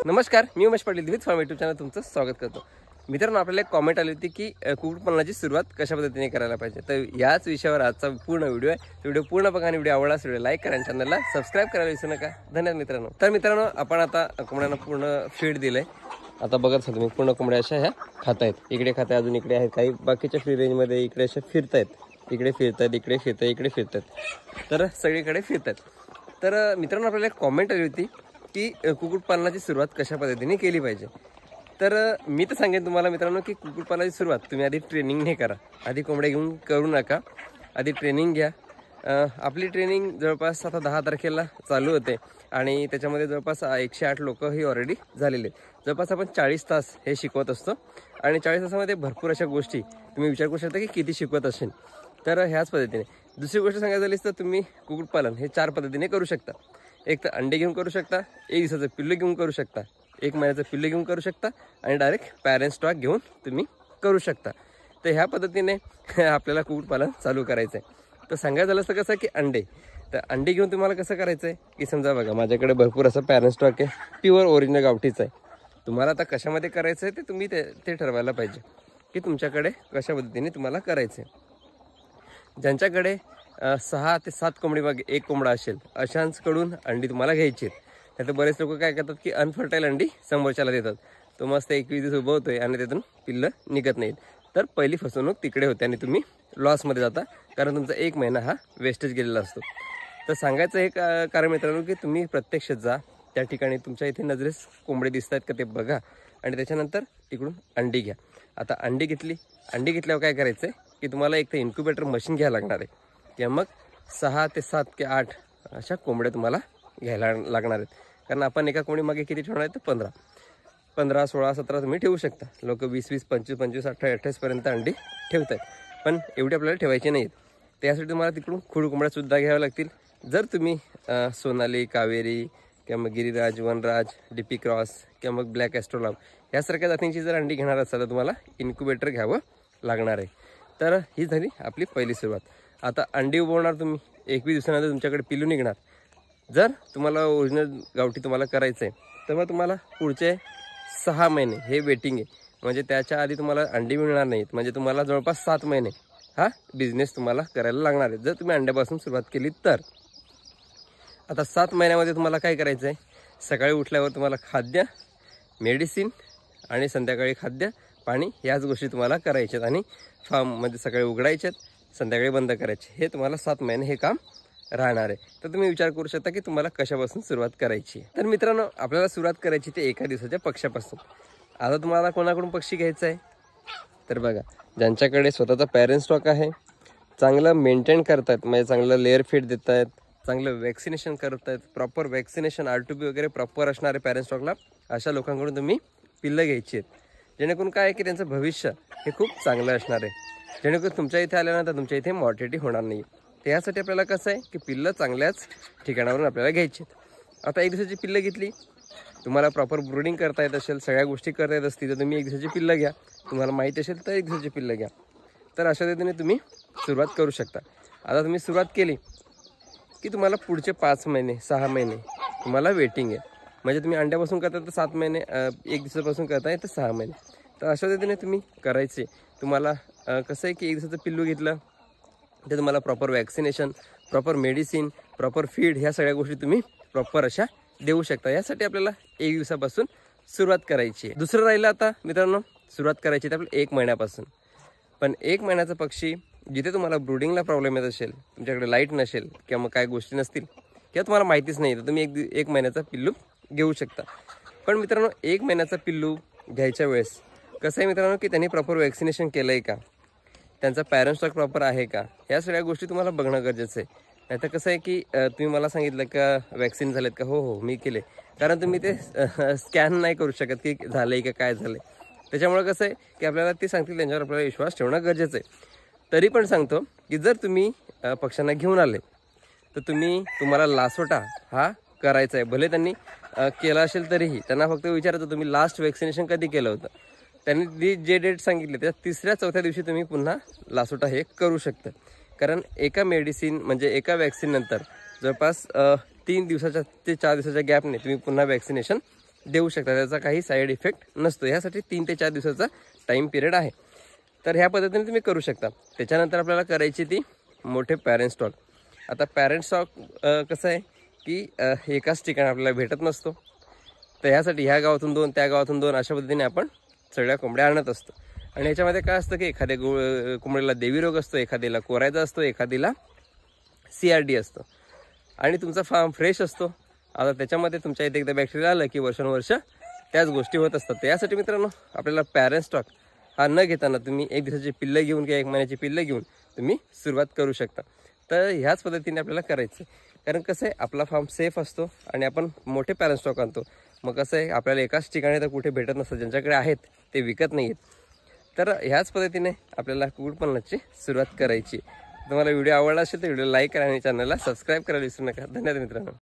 नमस्कार, मी Umesh Patil with farm YouTube channel तुमचं स्वागत करतो। मित्रांनो, आपल्याला एक कॉमेंट आली होती की कुक्कुटपालनाची सुरुवात कशा पद्धतीने करायला पाहिजे। तर याच विषयावर आजचा पूर्ण व्हिडिओ आहे। व्हिडिओ पूर्ण बघा आणि व्हिडिओ आवडल्यास व्हिडिओ लाईक करा आणि चॅनलला सबस्क्राईब करायला विसरू नका। धन्यवाद मित्रांनो। तर मित्रांनो, आपण आता कोंबड्यांना पूर्ण फीड दिलंय। आता बघत असाल तुम्ही पूर्ण कोंबड्या अशा ह्या खात आहेत। इकडे खात आहेत, अजून इकडे आहेत, काही बाकीच्या फ्री रेंजमध्ये इकडे अशा फिरतायत, इकडे फिरतात, इकडे फिरतात, इकडे फिरतात, तर सगळीकडे फिरतात। तर मित्रांनो, आपल्याला एक कॉमेंट आली होती की कुक्कुटपालनाची सुरुवात कशा पद्धतीने केली पाहिजे। तर मी तर सांगेन तुम्हाला मित्रांनो की कुक्कुटपालनाची सुरुवात तुम्ही आधी ट्रेनिंग नाही करा, आधी कोंबड्या घेऊन करू नका, आधी ट्रेनिंग घ्या। आपली ट्रेनिंग जवळपास आता 10 तारखेला चालू होते आणि त्याच्यामध्ये जवळपास 108 लोक ही ऑलरेडी झालेले। जवळपास आपण 40 तास हे शिकवत असतो आणि 40 तासामध्ये भरपूर अशा गोष्टी तुम्ही विचार करू शकता की किती शिकवत असेल। तर ह्याच पद्धतीने दुसरी गोष्ट सांगायची झालीस तर तुम्ही कुक्कुटपालन हे 4 पद्धतीने करू शकता। एक तर अंडे घेऊन करू शकता, 1 दिवसाचं पिल्लू घेऊन करू शकता, 1 महिन्याचं पिल्लू घेऊन करू शकता आणि डायरेक्ट पॅरेंट स्टॉक घेऊन तुम्ही करू शकता। तर ह्या पद्धतीने आपल्याला कुक्कुटपालन चालू करायचं आहे। तर सांगायचं झालं असं कसं की अंडे, तर अंडे घेऊन तुम्हाला कसं करायचं आहे की समजा बघा माझ्याकडे भरपूर असं पॅरेंट स्टॉक आहे, प्युअर ओरिजिनल गावठीचं आहे। तुम्हाला आता कशामध्ये करायचं आहे ते तुम्ही ते ठरवायला पाहिजे की तुमच्याकडे कशा पद्धतीने तुम्हाला करायचं आहे। ज्यांच्याकडे 6 ते 7 कोंबडी मागे 1 कोंबडा असेल अशांकडून अंडी तुम्हाला घ्यायची आहेत। नाही तर बरेच लोक काय करतात की अनफर्टाईल अंडी समोरच्याला देतात, तो मस्त 21 दिवस उभं होतोय आणि त्यातून पिल्लं निघत नाहीत। तर पहिली फसवणूक तिकडे होते आणि तुम्ही लॉसमध्ये जाता, कारण तुमचा 1 महिना हा वेस्टेज गेलेला असतो। तर सांगायचं हे कारण मित्रांनो की तुम्ही प्रत्यक्षात जा, त्या ठिकाणी तुमच्या इथे नजरेस कोंबडे दिसत आहेत का ते बघा आणि त्याच्यानंतर तिकडून अंडी घ्या। आता अंडी घेतल्यावर काय करायचं आहे की तुम्हाला एक तर इन्क्युबेटर मशीन घ्यायला लागणार आहे किंवा मग 6 ते 7 ते 8 अशा कोंबड्या तुम्हाला घ्यायला लागणार आहेत। कारण आपण एका कोंबडी मागे किती ठेवणार आहे तर 15, 16, 17 तुम्ही ठेवू शकता। लोक 20, 25, 25, 28 पर्यंत अंडी ठेवत आहेत, पण एवढी आपल्याला ठेवायची नाहीत। त्यासाठी तुम्हाला तिकडून खुड कोंबड्यासुद्धा घ्याव्या लागतील। जर तुम्ही सोनाली, कावेरी किंवा मग गिरिराज, वनराज, डीपी क्रॉस किंवा मग ब्लॅक ॲस्ट्रोलाब यासारख्या जातींची जर अंडी घेणार असाल तर तुम्हाला इन्क्युबेटर घ्यावं लागणार आहे। तर ही झाली आपली पहिली सुरुवात। आता अंडी उभवणार तुम्ही, 21 दिवसानंतर तुमच्याकडे पिल्लू निघणार। जर तुम्हाला ओरिजिनल गावठी तुम्हाला करायचं आहे तर मग तुम्हाला पुढचे 6 महिने हे वेटिंग आहे, म्हणजे त्याच्या आधी तुम्हाला अंडी मिळणार नाहीत। म्हणजे तुम्हाला जवळपास 7 महिने हा बिझनेस तुम्हाला करायला लागणार आहे जर तुम्ही अंड्यापासून सुरुवात केली तर। आता 7 महिन्यामध्ये तुम्हाला काय करायचं आहे, सकाळी उठल्यावर तुम्हाला खाद्य, मेडिसिन आणि संध्याकाळी खाद्य, पाणी याच गोष्टी तुम्हाला करायच्यात आणि फार्ममध्ये सकाळी उघडायच्यात, संध्याकाळी बंद करायचे। हे तुम्हाला 7 महिने हे काम राहणार आहे। तर तुम्ही विचार करू शकता की तुम्हाला कशापासून सुरुवात करायची आहे। तर मित्रांनो, आपल्याला सुरुवात करायची ते एका दिवसाच्या पक्षापासून। आता तुम्हाला कोणाकडून पक्षी घ्यायचा आहे तर बघा, ज्यांच्याकडे स्वतःचा पॅरेंट स्टॉक आहे, चांगलं मेंटेन करतात, म्हणजे चांगलं लेअर फीड देत आहेत, चांगलं वॅक्सिनेशन करत आहेत, प्रॉपर वॅक्सिनेशन R2B वगैरे प्रॉपर असणारे पॅरेंट स्टॉकला, अशा लोकांकडून तुम्ही पिल्लं घ्यायची आहेत। जेणेकरून काय आहे की त्यांचं भविष्य हे खूप चांगलं असणार आहे, जेणेकरून तुमच्या इथे आल्यानंतर तुमच्या इथे मॉर्टिलिटी होणार नाही। त्यासाठी आपल्याला कसं आहे की पिल्लं चांगल्याच ठिकाणावरून आपल्याला घ्यायची आहेत। आता 1 दिवसाची पिल्लं घेतली, तुम्हाला प्रॉपर ब्रूडिंग करता येत असेल, सगळ्या गोष्टी करता येत असतील तर तुम्ही 1 दिवसाची पिल्लं घ्या। तुम्हाला माहीत असेल तर 1 दिवसाची पिल्लं घ्या। तर अशा पद्धतीने तुम्ही सुरुवात करू शकता। आता तुम्ही सुरुवात केली की तुम्हाला पुढचे 5 महिने 6 महिने तुम्हाला वेटिंग आहे, म्हणजे तुम्ही अंड्यापासून करता तर 7 महिने, 1 दिवसापासून करताय तर 6 महिने। तर अशा पद्धतीने तुम्ही करायचे। तुम्हाला कसं आहे की 1 दिवसाचं पिल्लू घेतलं ते तुम्हाला proper vaccination, proper medicine, proper feed ह्या सगळ्या गोष्टी तुम्ही प्रॉपर अशा देऊ शकता। यासाठी आपल्याला 1 दिवसापासून सुरुवात करायची आहे। दुसरं राहिलं आता मित्रांनो, सुरुवात करायची तर आपल्याला 1 महिन्यापासून। पण 1 महिन्याचा पक्षी जिथे तुम्हाला ब्रूडिंगला प्रॉब्लेम येत असेल, तुमच्याकडे लाईट नसेल किंवा मग काय गोष्टी नसतील किंवा तुम्हाला माहितीच नाही, तर तुम्ही 1 महिन्याचा पिल्लू घेऊ शकता। पण मित्रांनो, 1 महिन्याचा पिल्लू घ्यायच्या वेळेस कसं आहे मित्रांनो की त्यांनी प्रॉपर वॅक्सिनेशन केलं आहे का, त्यांचा पॅरेंट स्टॉक प्रॉपर आहे का, ह्या सगळ्या गोष्टी तुम्हाला बघणं गरजेचं आहे। नाहीतर कसं आहे की तुम्ही मला सांगितलं का वॅक्सिन झालेत का, हो मी केले, कारण तुम्ही ते स्कॅन नाही करू शकत की झालं आहे का काय झालं आहे। त्याच्यामुळे कसं आहे की आपल्याला ते सांगतील त्यांच्यावर आपल्याला विश्वास ठेवणं गरजेचं आहे। तरी पण सांगतो की जर तुम्ही पक्ष्यांना घेऊन आले तर तुम्हाला लासोटा हा करायचा आहे। भले त्यांनी केला असेल तरीही त्यांना फक्त विचारायचं तुम्ही लास्ट वॅक्सिनेशन कधी केलं होतं। त्यांनी जे डेट सांगितले त्या 3ऱ्या-4थ्या दिवशी तुम्ही पुन्हा लासोटा हे करू शकता। कारण एका मेडिसिन म्हणजे एका वॅक्सिन नंतर जवळपास 3 दिवसाच्या ते 4 दिवसाच्या गॅपने तुम्ही पुन्हा वॅक्सिनेशन देऊ शकता, त्याचा काही साईड इफेक्ट नसतो. ह्यासाठी 3 ते 4 दिवसाचा टाईम पिरियड आहे. तर ह्या पद्धतीने तुम्ही करू शकता. त्याच्यानंतर आपल्याला करायची ती मोठे पॅरेंट स्टॉक. आता पॅरेंट स्टॉक कसं आहे की एकाच ठिकाणी आपल्याला भेटत नसतो. तर ह्यासाठी ह्या गावातून 2 त्या गावातून 2 अशा पद्धतीने आपण सगळ्या कोंबड्या आणत असतो. आणि ह्याच्यामध्ये काय असतं की एखाद्या कोंबड्याला देवी रोग असतो, एखाद्याला कोरायचा असतो, एखादीला CRD असतो. आणि तुमचा फार्म फ्रेश असतो. आता त्याच्यामध्ये तुमच्या इथे एकदा बॅक्टेरिया आलं की वर्षानुवर्ष त्याच गोष्टी होत असतात. तर यासाठी मित्रांनो आपल्याला पॅरेंट स्टॉक हा न घेताना तुम्ही 1 दिवसाची पिल्लं घेऊन किंवा 1 महिन्याची पिल्लं घेऊन तुम्ही सुरुवात करू शकता. तर ह्याच पद्धतीने आपल्याला करायचं. कारण कसं आहे आपला फार्म सेफ असतो आणि आपण मोठे पॅरेंट स्टॉक आणतो. मग कसं आहे आपल्याला एकाच ठिकाणी तर कुठे भेटत नसतं, ज्यांच्याकडे आहेत ते विकत नाही आहेत. तर ह्याच पद्धतीने आपल्याला कुक्कुटपालनाची सुरुवात करायची. तुम्हाला व्हिडिओ आवडला असेल तर व्हिडिओ लाईक करा आणि चॅनलला सबस्क्राईब करायला विसरू नका. धन्यवाद मित्रांनो.